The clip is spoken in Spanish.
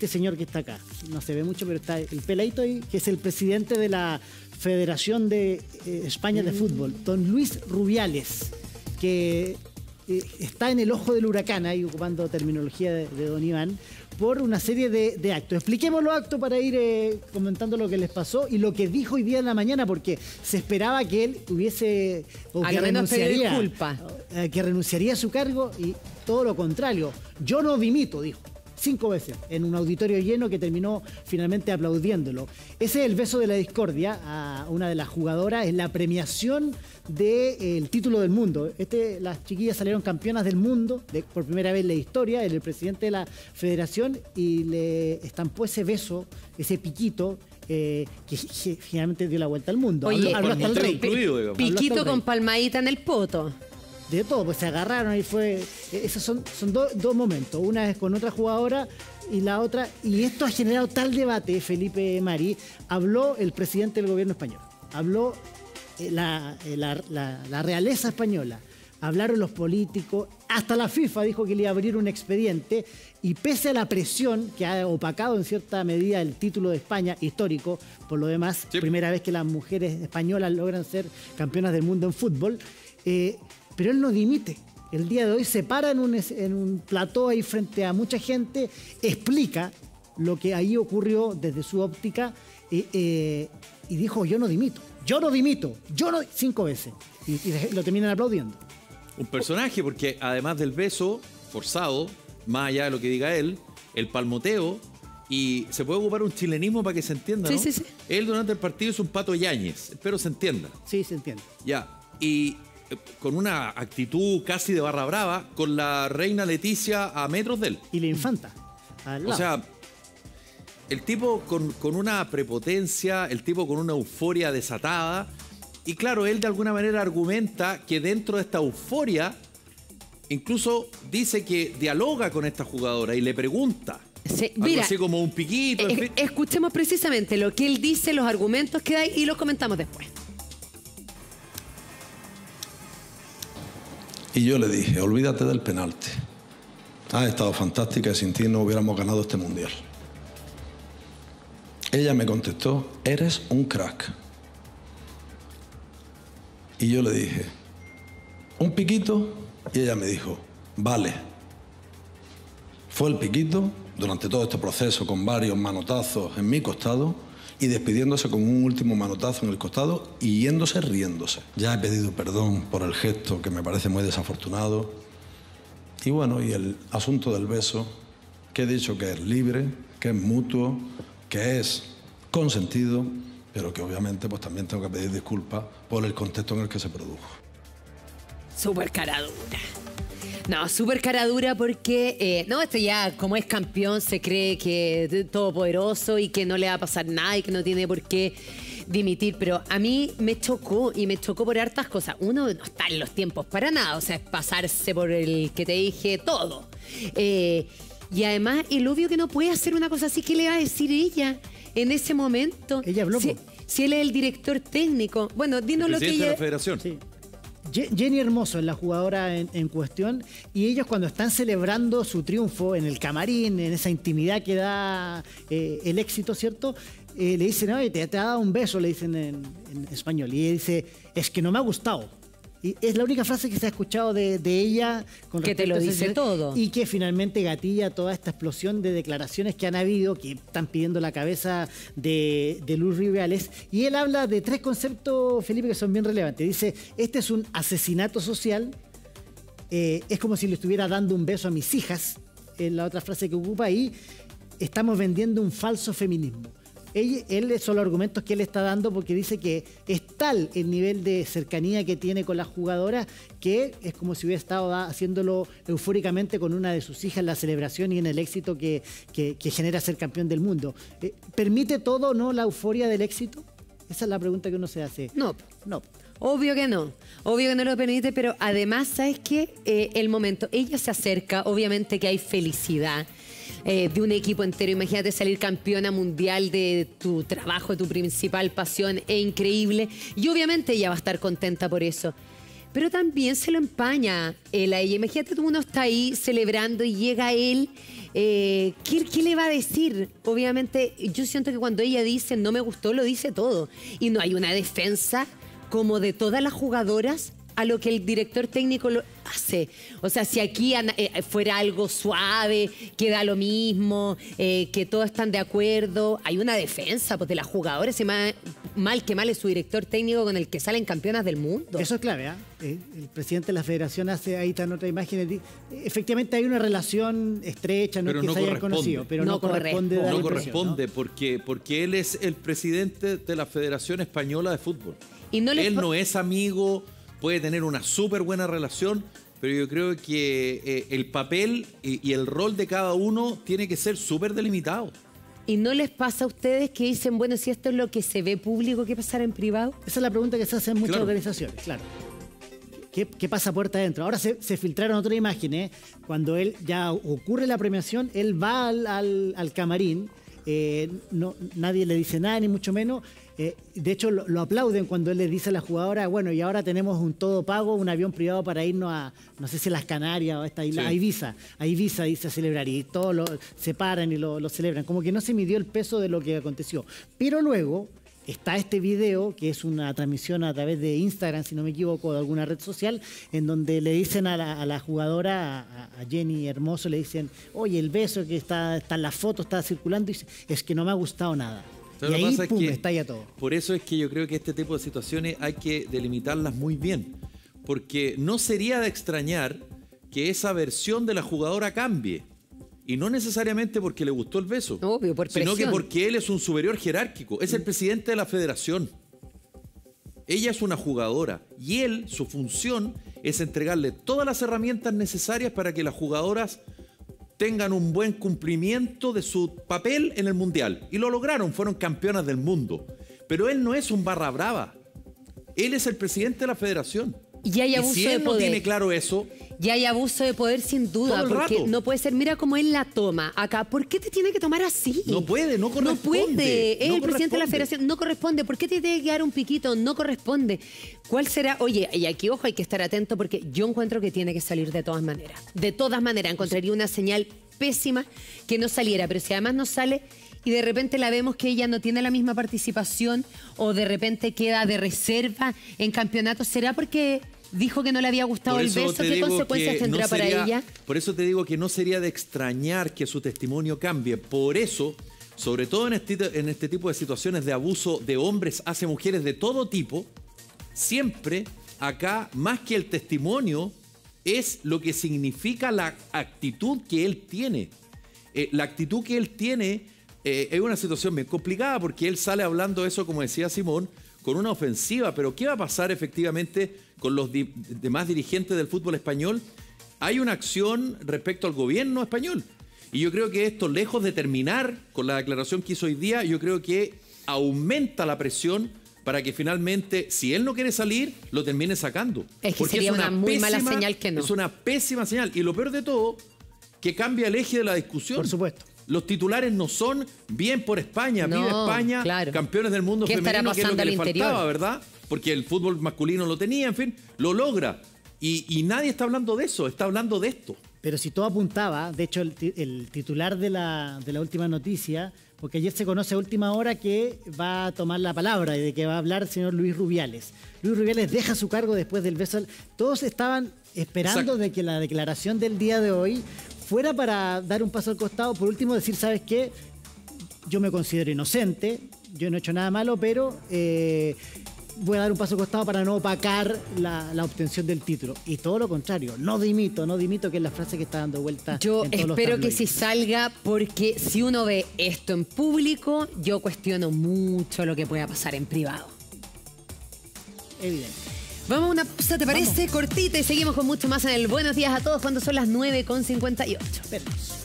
este señor que está acá. No se ve mucho, pero está el peladito ahí, que es el presidente de la Federación de España de Fútbol, don Luis Rubiales, que está en el ojo del huracán, ahí ocupando terminología de don Iván, por una serie de actos. Expliquemos los actos para ir comentando lo que les pasó y lo que dijo hoy día en la mañana, porque se esperaba que él hubiese, o que renunciaría a su cargo, y todo lo contrario. Yo no dimito, dijo 5 veces en un auditorio lleno que terminó finalmente aplaudiéndolo. Ese es el beso de la discordia a una de las jugadoras en la premiación del título del mundo. Las chiquillas salieron campeonas del mundo por primera vez en la historia, el presidente de la federación, y le estampó ese beso, ese piquito, que finalmente dio la vuelta al mundo. Oye, habló hasta el rey. Piquito con palmadita en el poto. De todo, pues se agarraron y fue... Esos son dos momentos. Una es con otra jugadora y la otra... Y esto ha generado tal debate, Felipe Mari. Habló el presidente del gobierno español. Habló la realeza española. Hablaron los políticos. Hasta la FIFA dijo que le iba a abrir un expediente. Y pese a la presión que ha opacado en cierta medida el título de España, histórico, por lo demás, sí, primera vez que las mujeres españolas logran ser campeonas del mundo en fútbol... pero él no dimite. El día de hoy se para en un plató ahí frente a mucha gente, explica lo que ahí ocurrió desde su óptica y dijo, yo no dimito, 5 veces. Y lo terminan aplaudiendo. Un personaje, porque además del beso forzado, más allá de lo que diga él, el palmoteo, y se puede ocupar un chilenismo para que se entienda, ¿no? Sí. Él durante el partido es un Pato Yáñez, espero se entienda. Sí, se entiende. Ya, y... con una actitud casi de barra brava, con la reina Leticia a metros de él. Y la infanta al lado. O sea, el tipo con una prepotencia, el tipo con una euforia desatada. Y claro, él de alguna manera argumenta que dentro de esta euforia, incluso dice que dialoga con esta jugadora y le pregunta. Sí, algo mira, así como un piquito. En fin. Escuchemos precisamente lo que él dice, los argumentos que da y los comentamos después. Y yo le dije, olvídate del penalti. Has estado fantástica y sin ti no hubiéramos ganado este mundial. Ella me contestó, eres un crack. Y yo le dije, ¿un piquito? Y ella me dijo, vale. Fue el piquito durante todo este proceso con varios manotazos en mi costado y despidiéndose con un último manotazo en el costado y yéndose riéndose. Ya he pedido perdón por el gesto que me parece muy desafortunado. Y bueno, y el asunto del beso, que he dicho que es libre, que es mutuo, que es consentido, pero que obviamente pues también tengo que pedir disculpas por el contexto en el que se produjo. Súper cara dura. No, súper cara dura porque, esto ya como es campeón se cree que es todopoderoso y que no le va a pasar nada y que no tiene por qué dimitir, pero a mí me chocó por hartas cosas. Uno, no está en los tiempos para nada, o sea, es pasarse por el que te dije todo. Y además, el obvio que no puede hacer una cosa así, ¿qué le va a decir ella en ese momento? Ella habló. Si él es el director técnico. Bueno, dinos lo que ella... de la federación. Sí. Jenny Hermoso es la jugadora en cuestión, y ellos cuando están celebrando su triunfo en el camarín, en esa intimidad que da el éxito, ¿cierto? Le dicen, oye, te ha dado un beso, le dicen en español, y ella dice, es que no me ha gustado. Y es la única frase que se ha escuchado de ella con que te lo dice todo. Y que finalmente gatilla toda esta explosión de declaraciones que han habido, que están pidiendo la cabeza de Luis Rubiales. Y él habla de 3 conceptos, Felipe, que son bien relevantes. Dice, este es un asesinato social, es como si le estuviera dando un beso a mis hijas, es la otra frase que ocupa ahí, estamos vendiendo un falso feminismo. Él son los argumentos que él está dando, porque dice que es tal el nivel de cercanía que tiene con las jugadoras que es como si hubiera estado haciéndolo eufóricamente con una de sus hijas en la celebración y en el éxito que genera ser campeón del mundo. ¿Permite todo, no, la euforia del éxito? Esa es la pregunta que uno se hace. No. Obvio que no lo permite, pero además, ¿sabes qué? El momento, ella se acerca, obviamente que hay felicidad. De un equipo entero, imagínate salir campeona mundial de tu trabajo, tu principal pasión, es increíble, y obviamente ella va a estar contenta por eso, pero también se lo empaña él a ella. Imagínate, uno está ahí celebrando y llega él ¿qué le va a decir? Obviamente, yo siento que cuando ella dice no me gustó, lo dice todo. Y no hay una defensa como de todas las jugadoras a lo que el director técnico lo hace. O sea, si aquí fuera algo suave, que da lo mismo, que todos están de acuerdo, hay una defensa pues, de las jugadoras y mal que mal es su director técnico con el que salen campeonas del mundo. Eso es clave, ¿eh? El presidente de la federación hace, ahí está en otra imagen, efectivamente hay una relación estrecha, no es que se hayan conocido, pero no corresponde. No corresponde, porque él es el presidente de la Federación Española de Fútbol. Y él no es amigo, puede tener una súper buena relación, pero yo creo que el papel y el rol de cada uno tiene que ser súper delimitado. ¿Y no les pasa a ustedes que dicen, bueno, si esto es lo que se ve público, qué pasará en privado? Esa es la pregunta que se hace en muchas organizaciones, claro. ¿Qué pasa puerta adentro? Ahora se filtraron otras imágenes. Cuando él ya ocurre la premiación, él va al camarín. Nadie le dice nada, ni mucho menos. De hecho, lo aplauden cuando él le dice a la jugadora, bueno, y ahora tenemos un todo pago, un avión privado para irnos a, no sé si las Canarias o esta isla, sí. a Ibiza, dice a celebrar, y todos se paran y lo celebran. Como que no se midió el peso de lo que aconteció. Pero luego está este video, que es una transmisión a través de Instagram, si no me equivoco, de alguna red social, en donde le dicen a la jugadora, a Jenny Hermoso, le dicen, oye, el beso que está en la foto, está circulando, y dice, es que no me ha gustado nada. Y ahí, pum, estalla todo. Por eso es que yo creo que este tipo de situaciones hay que delimitarlas muy bien, porque no sería de extrañar que esa versión de la jugadora cambie. Y no necesariamente porque le gustó el beso, obvio, por presión, sino que porque él es un superior jerárquico, es el presidente de la federación. Ella es una jugadora y él, su función es entregarle todas las herramientas necesarias para que las jugadoras tengan un buen cumplimiento de su papel en el Mundial. Y lo lograron, fueron campeonas del mundo. Pero él no es un barra brava. Él es el presidente de la federación. Y hay abuso si él de no poder. tiene claro eso... Y hay abuso de poder sin duda, todo el porque rato. no puede ser, mira cómo él la toma acá. ¿Por qué te tiene que tomar así? No puede, no corresponde. No puede, es no el presidente de la corresponde. federación, no corresponde. ¿Por qué te tiene que dar un piquito? No corresponde. ¿Cuál será? Oye, y aquí, ojo, hay que estar atento porque yo encuentro que tiene que salir de todas maneras. De todas maneras, encontraría una señal pésima que no saliera, pero si además no sale y de repente la vemos que ella no tiene la misma participación o de repente queda de reserva en campeonatos, ¿será porque dijo que no le había gustado el beso? ¿Qué consecuencias tendrá para ella? Por eso te digo que no sería de extrañar que su testimonio cambie. Por eso, sobre todo en este tipo de situaciones de abuso de hombres hacia mujeres de todo tipo, siempre acá, más que el testimonio, es lo que significa la actitud que él tiene. La actitud que él tiene es una situación bien complicada porque él sale hablando eso, como decía Simón, con una ofensiva. Pero ¿qué va a pasar efectivamente con los demás dirigentes del fútbol español? Hay una acción respecto al gobierno español. Y yo creo que esto, lejos de terminar con la declaración que hizo hoy día, yo creo que aumenta la presión para que finalmente, si él no quiere salir, lo termine sacando. Es que sería una muy mala señal que no. Es una pésima señal. Y lo peor de todo, que cambia el eje de la discusión. Por supuesto. Los titulares no son bien por España, no, vive España, claro. Campeones del mundo femenino, que es lo que le faltaba, ¿verdad? Porque el fútbol masculino lo tenía, en fin, lo logra. Y nadie está hablando de eso, está hablando de esto. Pero si todo apuntaba, de hecho el titular de la última noticia, porque ayer se conoce a última hora que va a tomar la palabra y de que va a hablar el señor Luis Rubiales. Luis Rubiales deja su cargo después del beso. Todos estaban esperando de que la declaración del día de hoy fuera para dar un paso al costado, por último decir, ¿sabes qué? Yo me considero inocente, yo no he hecho nada malo, pero voy a dar un paso al costado para no opacar la obtención del título. Y todo lo contrario, no dimito, que es la frase que está dando vuelta. Yo en todos los espero que tabloides. sí salga, porque si uno ve esto en público, yo cuestiono mucho lo que pueda pasar en privado. Evidente. Vamos a una pausa, ¿te parece? Cortita, y seguimos con mucho más en el Buenos Días a Todos cuando son las 9:58. Veremos.